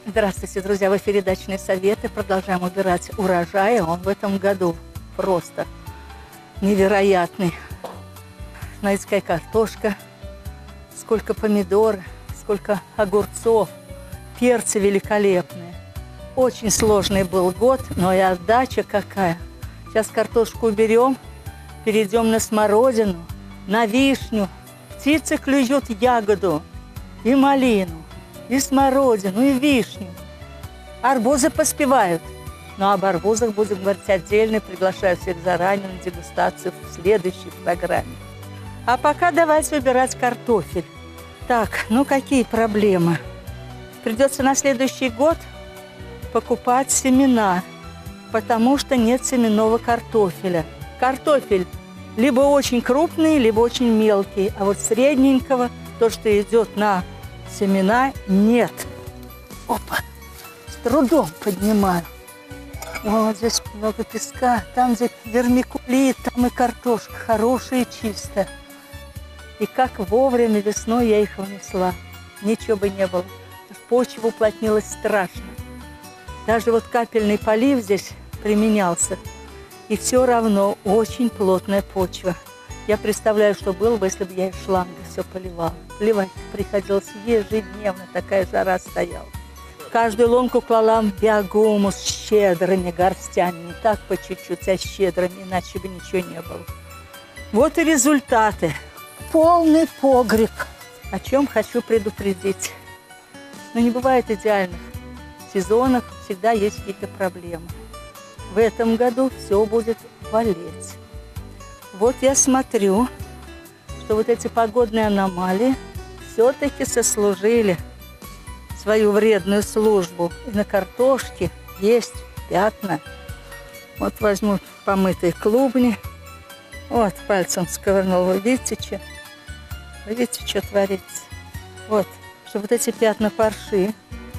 Здравствуйте, друзья! В эфире «Дачные советы». Продолжаем убирать урожай. Он в этом году просто невероятный. Смотрите, какая картошка, сколько помидор, сколько огурцов, перцы великолепные. Очень сложный был год, но и отдача какая. Сейчас картошку уберем, перейдем на смородину, на вишню. Птицы клюют ягоду и малину, и смородину, и вишню. Арбузы поспевают. Но об арбузах будем говорить отдельно. Приглашаю всех заранее на дегустацию в следующей программе. А пока давайте убирать картофель. Так, ну какие проблемы? Придется на следующий год покупать семена, потому что нет семенного картофеля. Картофель либо очень крупный, либо очень мелкий. А вот средненького, то, что идет на семена, нет. Опа! С трудом поднимаю. Вот здесь много песка, там где вермикулит, там и картошка хорошая и чистая. И как вовремя весной я их внесла. Ничего бы не было. Почва уплотнилась страшно. Даже вот капельный полив здесь применялся. И все равно очень плотная почва. Я представляю, что было бы, если бы я из шланга все поливала. Поливать приходилось ежедневно, такая жара стояла. Каждую ломку клала биогумус щедрыми горстями. Не так по чуть-чуть, а щедрыми, иначе бы ничего не было. Вот и результаты. Полный погреб. О чем хочу предупредить. Но не бывает идеальных сезонов, всегда есть какие-то проблемы. В этом году все будет болеть. Вот я смотрю, что вот эти погодные аномалии все-таки сослужили свою вредную службу. И на картошке есть пятна. Вот возьму помытые клубни. Вот пальцем сковырнул. Вы видите, что? Вы видите, что творится? Вот, чтобы вот эти пятна парши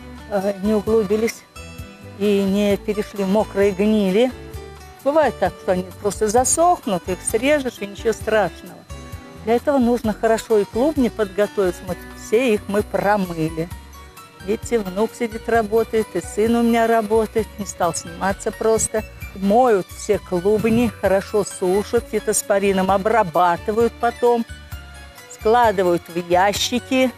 не углубились и не перешли в мокрые гнили. Бывает так, что они просто засохнут, их срежешь, и ничего страшного. Для этого нужно хорошо и клубни подготовить. Вот все их мы промыли. Видите, внук сидит, работает, и сын у меня работает. Не стал сниматься просто. Моют все клубни, хорошо сушат, фитоспорином обрабатывают потом, складывают в ящики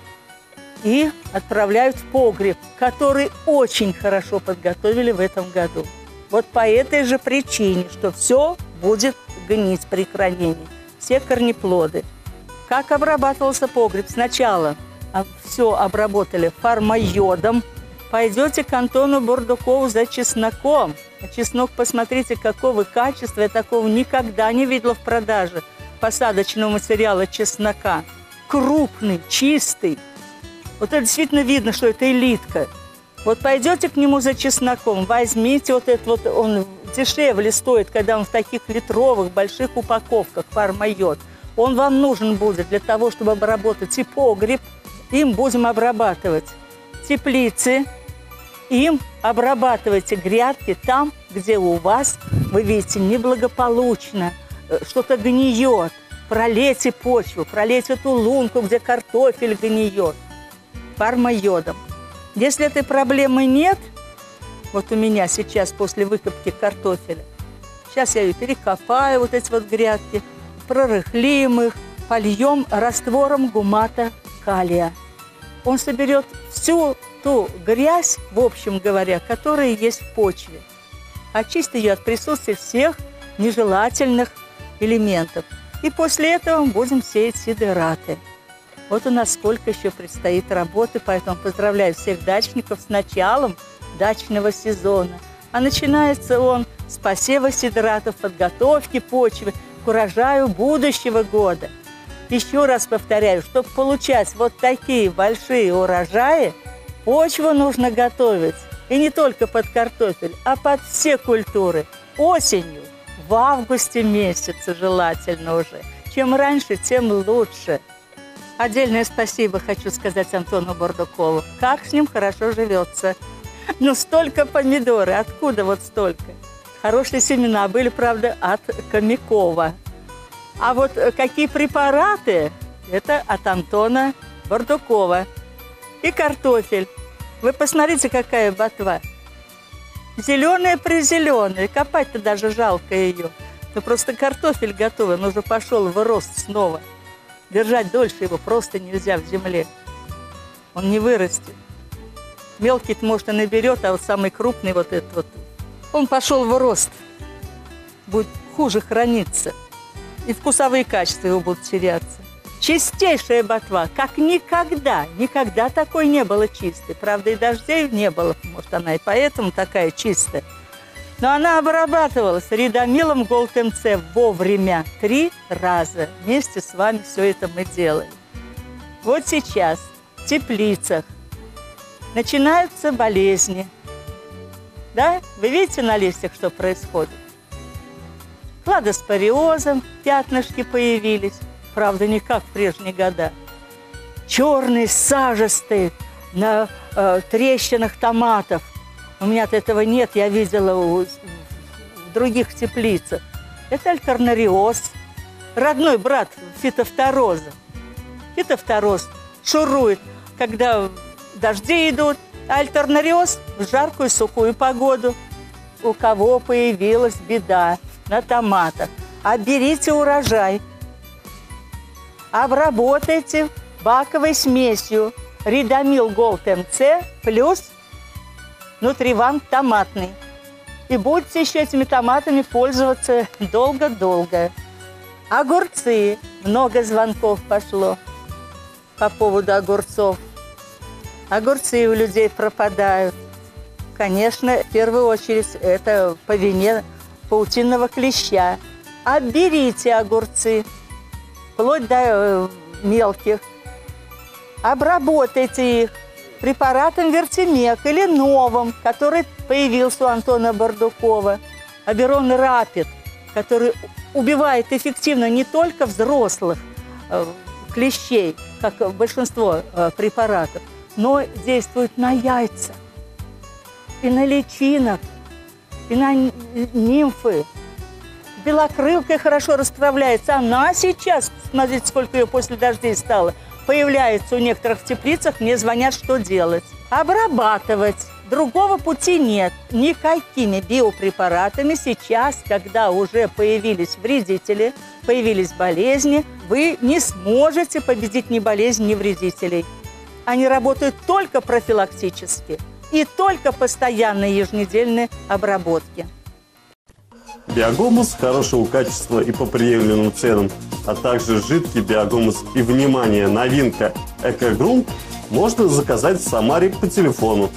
и отправляют в погреб, который очень хорошо подготовили в этом году. Вот по этой же причине, что все будет гнить при хранении. Все корнеплоды. Как обрабатывался погреб? Сначала все обработали фармайодом. Пойдете к Антону Бурдукову за чесноком. А чеснок, посмотрите, какого качества. Я такого никогда не видела в продаже посадочного материала чеснока. Крупный, чистый. Вот это действительно видно, что это элитка. Вот пойдете к нему за чесноком, возьмите вот этот вот, он дешевле стоит, когда он в таких литровых больших упаковках, фармайод. Он вам нужен будет для того, чтобы обработать и погреб, им будем обрабатывать теплицы, им обрабатывайте грядки там, где у вас, вы видите, неблагополучно, что-то гниет. Пролейте почву, пролейте эту лунку, где картофель гниет, фармайодом. Если этой проблемы нет, вот у меня сейчас после выкопки картофеля, сейчас я ее перекопаю, вот эти вот грядки, прорыхлим их, польем раствором гумата калия. Он соберет всю ту грязь, в общем говоря, которая есть в почве. Очистит ее от присутствия всех нежелательных элементов. И после этого будем сеять сидераты. Вот у нас сколько еще предстоит работы, поэтому поздравляю всех дачников с началом дачного сезона. А начинается он с посева сидератов, подготовки почвы к урожаю будущего года. Еще раз повторяю, чтобы получать вот такие большие урожаи, почву нужно готовить. И не только под картофель, а под все культуры. Осенью, в августе месяце желательно уже. Чем раньше, тем лучше. Отдельное спасибо хочу сказать Антону Бурдукову. Как с ним хорошо живется. Ну, столько помидоры. Откуда вот столько? Хорошие семена были, правда, от Хомякова. А вот какие препараты, это от Антона Бурдукова. И картофель. Вы посмотрите, какая ботва. Зеленая-призеленая. Копать-то даже жалко ее. Ну, просто картофель готовый, он уже пошел в рост снова. Держать дольше его просто нельзя в земле. Он не вырастет. Мелкий, может, и наберет, а вот самый крупный вот этот вот, он пошел в рост. Будет хуже храниться. И вкусовые качества его будут теряться. Чистейшая ботва, как никогда. Никогда такой не было чистой. Правда, и дождей не было. Может, она и поэтому такая чистая. Но она обрабатывалась ридомилом Голд МЦ вовремя 3 раза. Вместе с вами все это мы делаем. Вот сейчас в теплицах начинаются болезни. Да? Вы видите на листьях, что происходит? Кладоспориозом пятнышки появились. Правда, не как в прежние года. Черные, сажистые, на трещинах томатов. У меня-то этого нет, я видела в других теплицах. Это альтернариоз, родной брат фитофтороза. Фитофтороз шурует, когда дожди идут, а альтернариоз в жаркую сухую погоду. У кого появилась беда на томатах, берите урожай. Обработайте баковой смесью ридомил Голд МЦ плюс нутривант томатный. И будете еще этими томатами пользоваться долго-долго. Огурцы. Много звонков пошло по поводу огурцов. Огурцы у людей пропадают. Конечно, в первую очередь это по вине паутинного клеща. Отберите огурцы. Вплоть до мелких. Обработайте их препаратом Вертимек или новым, который появился у Антона Бардукова. Аберон Рапид, который убивает эффективно не только взрослых клещей, как большинство препаратов, но действует на яйца, и на личинок, и на нимфы. Белокрылкая хорошо расправляется. Она сейчас, смотрите, сколько ее после дождей стало, появляется у некоторых в теплицах, мне звонят, что делать. Обрабатывать. Другого пути нет. Никакими биопрепаратами сейчас, когда уже появились вредители, появились болезни, вы не сможете победить ни болезнь, ни вредителей. Они работают только профилактически и только постоянные еженедельные обработки. Биогумус хорошего качества и по приемлемым ценам, а также жидкий биогумус и, внимание, новинка «Экогрунт» можно заказать в Самаре по телефону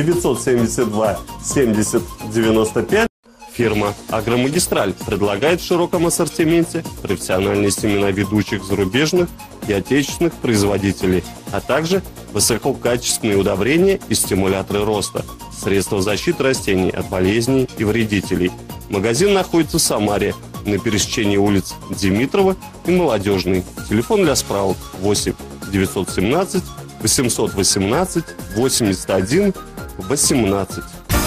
972 70 95. Фирма «Агромагистраль» предлагает в широком ассортименте профессиональные семена ведущих зарубежных и отечественных производителей, а также высококачественные удобрения и стимуляторы роста, средства защиты растений от болезней и вредителей. Магазин находится в Самаре на пересечении улиц Димитрова и Молодежной. Телефон для справок 8 917 818 81 18.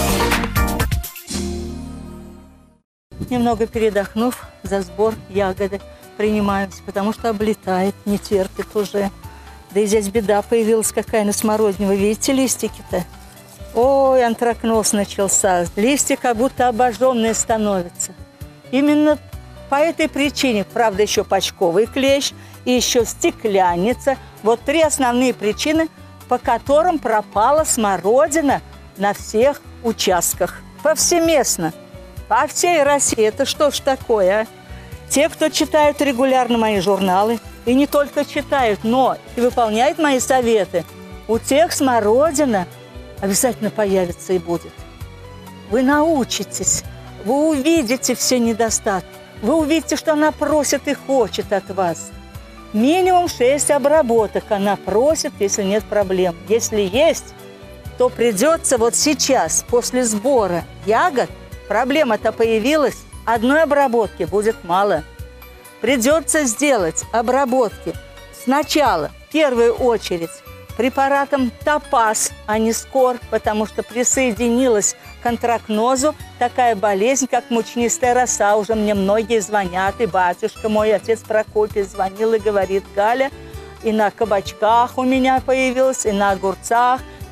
Немного передохнув, за сбор ягоды принимаемся, потому что облетает, не терпит уже. Да и здесь беда появилась какая на смородине. Вы видите листики-то? Ой, антракноз начался. Листья как будто обожженные становятся. Именно по этой причине, правда, еще почковый клещ и еще стеклянница. Вот 3 основные причины, по которым пропала смородина на всех участках. Повсеместно. По всей России. Это что ж такое, а? Те, кто читают регулярно мои журналы, и не только читают, но и выполняют мои советы, у тех смородина обязательно появится и будет. Вы научитесь, вы увидите все недостатки, вы увидите, что она просит и хочет от вас. Минимум 6 обработок она просит, если нет проблем. Если есть, то придется вот сейчас, после сбора ягод, проблема-то появилась, одной обработки будет мало. Придется сделать обработки сначала, в первую очередь, препаратом Топаз, а не Скор, потому что присоединилась к антракнозу такая болезнь, как мучнистая роса. Уже мне многие звонят, и батюшка мой, отец Прокопий, звонил и говорит: Галя, и на кабачках у меня появилась, и на огурцах,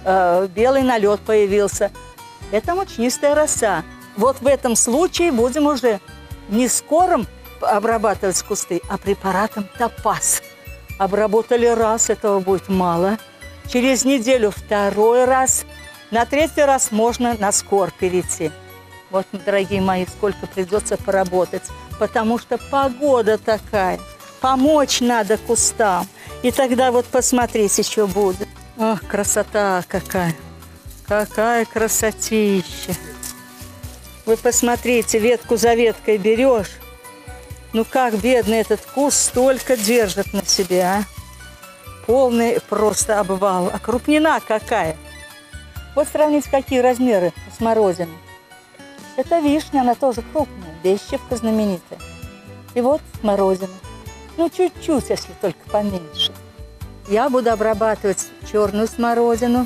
белый налет появился. Это мучнистая роса. Вот в этом случае будем уже не скором обрабатывать кусты, а препаратом Топаз. Обработали раз, этого будет мало. Через неделю второй раз. На третий раз можно на скор перейти. Вот, дорогие мои, сколько придется поработать. Потому что погода такая. Помочь надо кустам. И тогда вот посмотрите, что будет. Ох, красота какая. Какая красотища. Вы посмотрите, ветку за веткой берешь. Ну как бедный этот куст столько держит на себе, а? Полный просто обвал. А крупнина какая. Вот сравните, какие размеры смородины. Это вишня, она тоже крупная, Бещевка знаменитая. И вот смородина. Ну, чуть-чуть, если только поменьше. Я буду обрабатывать черную смородину,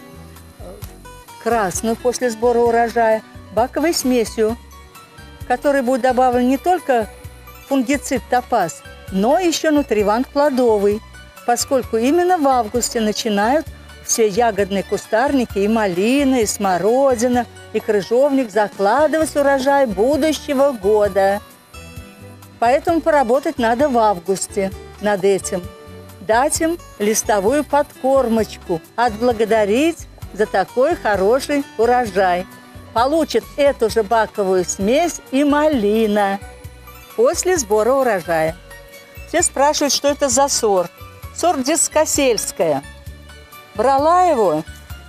красную после сбора урожая, баковой смесью, в которой будет добавлен не только фунгицид Топаз, но еще нутривант плодовый, поскольку именно в августе начинают все ягодные кустарники, и малина, и смородина, и крыжовник закладывать урожай будущего года. Поэтому поработать надо в августе над этим. Дать им листовую подкормочку, отблагодарить за такой хороший урожай. Получит эту же баковую смесь и малина после сбора урожая. Все спрашивают, что это за сорт. Сорт Дискосельская. Брала его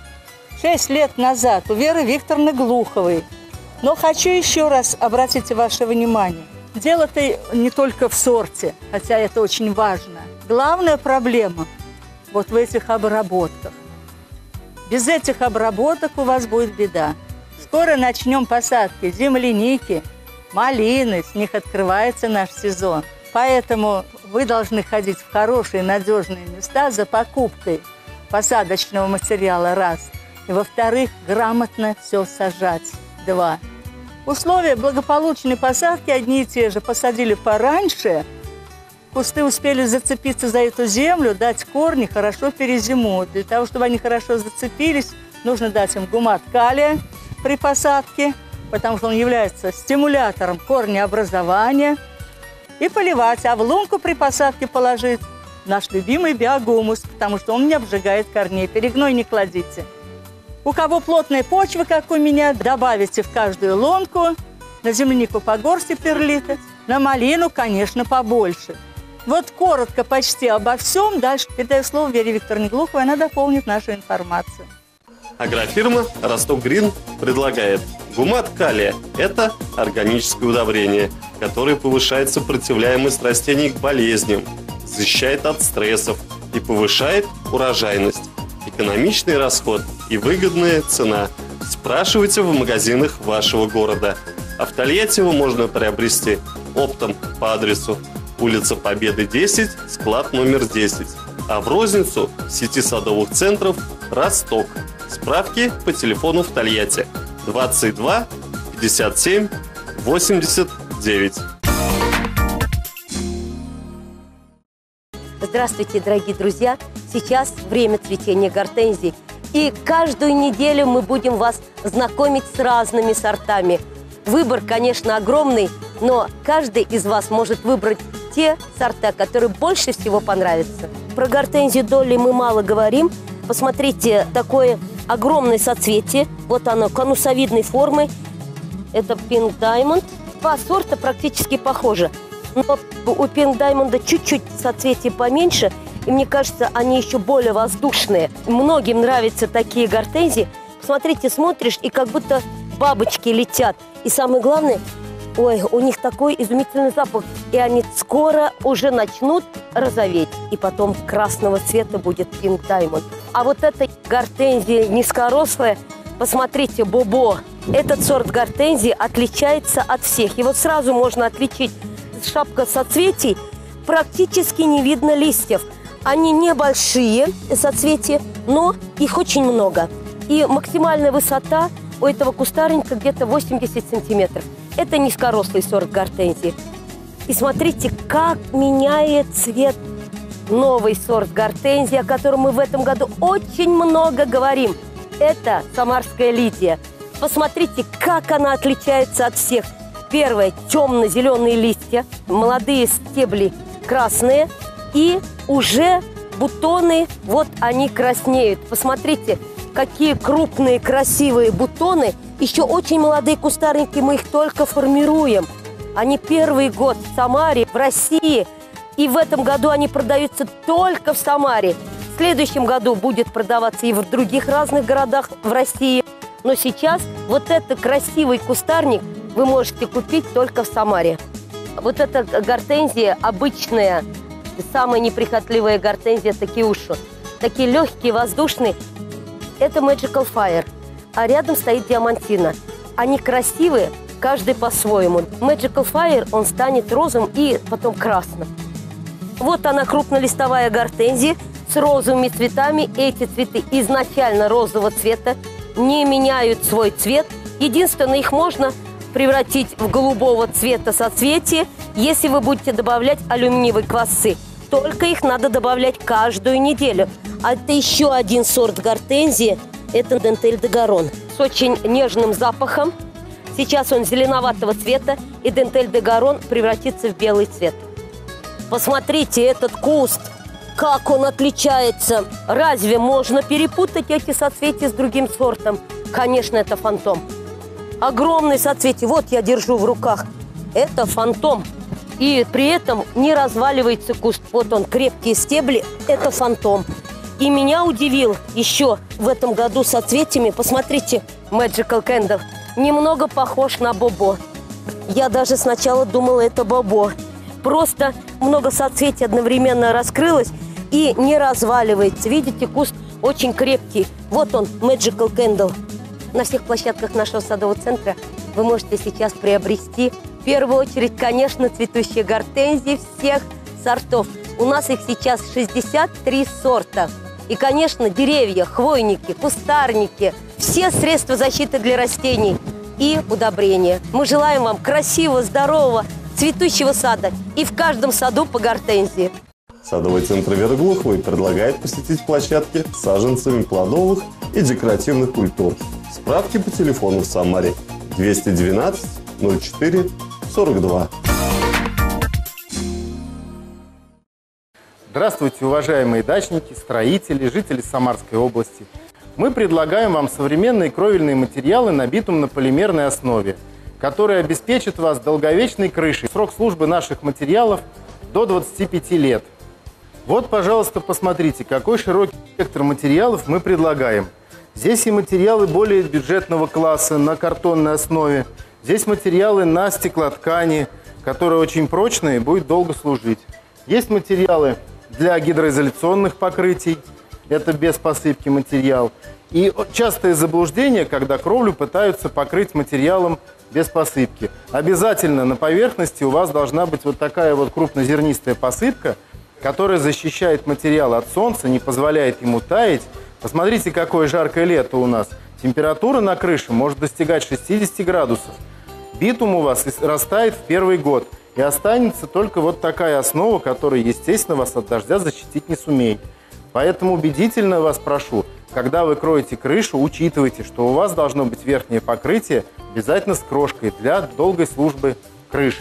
6 лет назад у Веры Викторовны Глуховой. Но хочу еще раз обратить ваше внимание. Дело-то не только в сорте, хотя это очень важно. Главная проблема вот в этих обработках. Без этих обработок у вас будет беда. Скоро начнем посадки земляники, малины, с них открывается наш сезон. Поэтому вы должны ходить в хорошие, надежные места за покупкой посадочного материала, раз. И, во-вторых, грамотно все сажать, два. Условия благополучной посадки одни и те же. Посадили пораньше, кусты успели зацепиться за эту землю, дать корни, хорошо перезимуют. Для того, чтобы они хорошо зацепились, нужно дать им гумат калия при посадке, потому что он является стимулятором корнеобразования, и поливать. А в лунку при посадке положить наш любимый биогумус, потому что он не обжигает корней. Перегной не кладите. У кого плотная почва, как у меня, добавите в каждую лунку. На землянику по горсти перлита, на малину, конечно, побольше. Вот коротко почти обо всем. Дальше передаю слово Вере Викторовне Глуховой, она дополнит нашу информацию. Агрофирма «Росток Грин» предлагает гумат калия. Это органическое удобрение, которое повышает сопротивляемость растений к болезням, защищает от стрессов и повышает урожайность. Экономичный расход и выгодная цена. Спрашивайте в магазинах вашего города. А в Тольятти его можно приобрести оптом по адресу улица Победы, 10, склад номер 10. А в розницу в сети садовых центров «Росток». Справки по телефону в Тольятти 22 57 89. Здравствуйте, дорогие друзья! Сейчас время цветения гортензий. И каждую неделю мы будем вас знакомить с разными сортами. Выбор, конечно, огромный, но каждый из вас может выбрать те сорта, которые больше всего понравятся. Про гортензию Долли мы мало говорим. Посмотрите, такое огромное соцветие. Вот оно, конусовидной формы. Это Pink Diamond. Два сорта практически похожи. Но у Pink Diamond чуть-чуть соцветие поменьше. И мне кажется, они еще более воздушные. Многим нравятся такие гортензии. Посмотрите, смотришь, и как будто бабочки летят. И самое главное, ой, у них такой изумительный запах. И они скоро уже начнут розоветь. И потом красного цвета будет Pink Diamond. А вот эта гортензия низкорослая, посмотрите, Бобо. Этот сорт гортензии отличается от всех. Его сразу можно отличить. Шапка соцветий, практически не видно листьев. Они небольшие соцветия, но их очень много. И максимальная высота у этого кустарника где-то 80 сантиметров. Это низкорослый сорт гортензии. И смотрите, как меняет цвет новый сорт гортензии, о котором мы в этом году очень много говорим. Это самарская лидия. Посмотрите, как она отличается от всех. Первое – темно-зеленые листья, молодые стебли красные, и уже бутоны, вот они краснеют. Посмотрите, какие крупные, красивые бутоны. Еще очень молодые кустарники, мы их только формируем. Они первый год в Самаре, в России. И в этом году они продаются только в Самаре. В следующем году будет продаваться и в других разных городах в России. Но сейчас вот этот красивый кустарник вы можете купить только в Самаре. Вот эта гортензия обычная, самая неприхотливая гортензия такиушу. Такие легкие, воздушные. Это Magical Fire. А рядом стоит диамантина. Они красивые, каждый по-своему. Magical Fire, он станет розовым и потом красным. Вот она, крупнолистовая гортензия с розовыми цветами. Эти цветы изначально розового цвета, не меняют свой цвет. Единственное, их можно превратить в голубого цвета соцветия, если вы будете добавлять алюминиевые квасцы. Только их надо добавлять каждую неделю. А это еще один сорт гортензии. Это Дентель де Гарон с очень нежным запахом. Сейчас он зеленоватого цвета, и Дентель де Гарон превратится в белый цвет. Посмотрите, этот куст, как он отличается. Разве можно перепутать эти соцветия с другим сортом? Конечно, это фантом. Огромные соцветия. Вот я держу в руках. Это фантом. И при этом не разваливается куст. Вот он, крепкие стебли. Это фантом. И меня удивил еще в этом году соцветиями. Посмотрите, Magical Candle. Немного похож на бобо. Я даже сначала думала, это бобо. Просто много соцветий одновременно раскрылось и не разваливается. Видите, куст очень крепкий. Вот он, Magical Candle. На всех площадках нашего садового центра вы можете сейчас приобрести, в первую очередь, конечно, цветущие гортензии всех сортов. У нас их сейчас 63 сорта. И, конечно, деревья, хвойники, кустарники, все средства защиты для растений и удобрения. Мы желаем вам красивого, здорового, цветущего сада. И в каждом саду по гортензии. Садовый центр Веры Глуховой предлагает посетить площадки с саженцами плодовых и декоративных культур. Справки по телефону в Самаре 212 04 42. Здравствуйте, уважаемые дачники, строители, жители Самарской области. Мы предлагаем вам современные кровельные материалы на битумно-полимерной основе, которые обеспечат вас долговечной крышей. Срок службы наших материалов до 25 лет. Вот, пожалуйста, посмотрите, какой широкий спектр материалов мы предлагаем. Здесь и материалы более бюджетного класса на картонной основе. Здесь материалы на стеклоткани, которые очень прочные и будут долго служить. Есть материалы для гидроизоляционных покрытий. Это без посыпки материал. И частое заблуждение, когда кровлю пытаются покрыть материалом без посыпки. Обязательно на поверхности у вас должна быть вот такая вот крупнозернистая посыпка, которая защищает материал от солнца, не позволяет ему таять. Посмотрите, какое жаркое лето у нас. Температура на крыше может достигать 60 градусов. Битум у вас растает в первый год. И останется только вот такая основа, которая, естественно, вас от дождя защитить не сумеет. Поэтому убедительно вас прошу, когда вы кроете крышу, учитывайте, что у вас должно быть верхнее покрытие обязательно с крошкой для долгой службы крыши.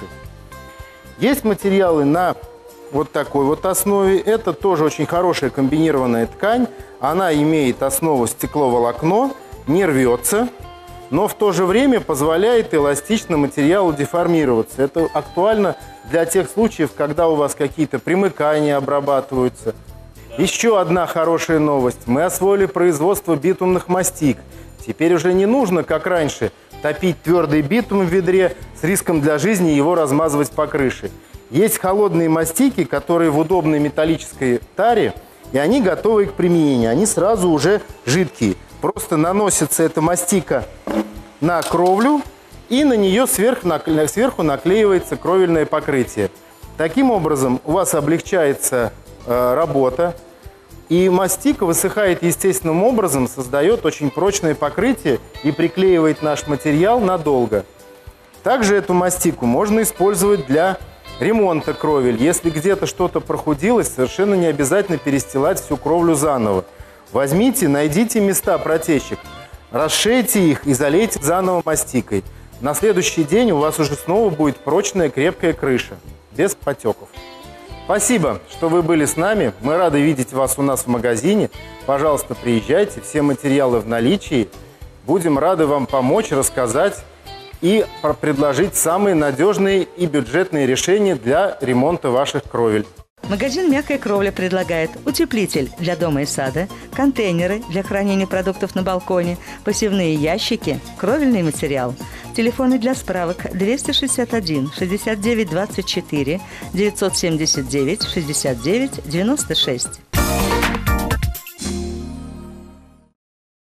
Есть материалы на вот такой вот основе. Это тоже очень хорошая комбинированная ткань. Она имеет основу стекловолокно, не рвется, но в то же время позволяет эластично материалу деформироваться. Это актуально для тех случаев, когда у вас какие-то примыкания обрабатываются. Еще одна хорошая новость. Мы освоили производство битумных мастик. Теперь уже не нужно, как раньше, топить твердый битум в ведре с риском для жизни его размазывать по крыше. Есть холодные мастики, которые в удобной металлической таре, и они готовы к применению. Они сразу уже жидкие. Просто наносится эта мастика на кровлю, и на нее сверху наклеивается кровельное покрытие. Таким образом, у вас облегчается работа, и мастика высыхает естественным образом, создает очень прочное покрытие и приклеивает наш материал надолго. Также эту мастику можно использовать для ремонта кровель. Если где-то что-то прохудилось, совершенно не обязательно перестилать всю кровлю заново. Возьмите, найдите места протечек, расшейте их и залейте заново мастикой. На следующий день у вас уже снова будет прочная, крепкая крыша, без потеков. Спасибо, что вы были с нами. Мы рады видеть вас у нас в магазине. Пожалуйста, приезжайте, все материалы в наличии. Будем рады вам помочь, рассказать и предложить самые надежные и бюджетные решения для ремонта ваших кровель. Магазин «Мягкая кровля» предлагает утеплитель для дома и сада, контейнеры для хранения продуктов на балконе, посевные ящики, кровельный материал. Телефоны для справок 261 69 24 979 69 96.